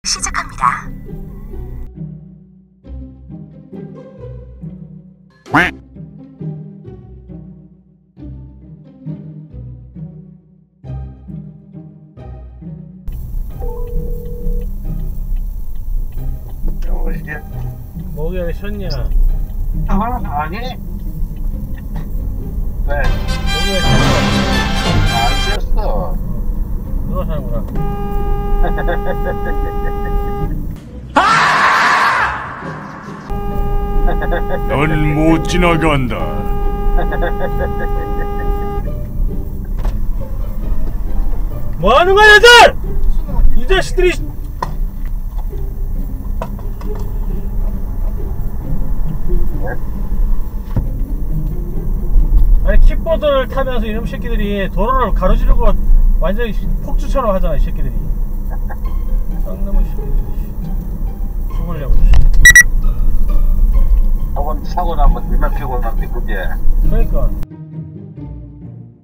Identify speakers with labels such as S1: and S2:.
S1: 시작합니다.
S2: 목이 쉬었냐?
S3: 아니? 왜?
S2: 목이 쉬었어.
S3: 안 쉬었어.
S2: 누가 사는구나.
S4: 넌 못 지나간다.
S2: 뭐 하는 거야, 얘들! 이 자식들이! 아니, 킥보드를 타면서 이놈 새끼들이 도로를 가로지르고 완전히 폭주처럼 하잖아, 이 새끼들이. 쌍놈의 새끼들이. 죽으려고.
S3: 저번 사고 나면 얼마나 피곤한데, 그게.
S2: 그러니까.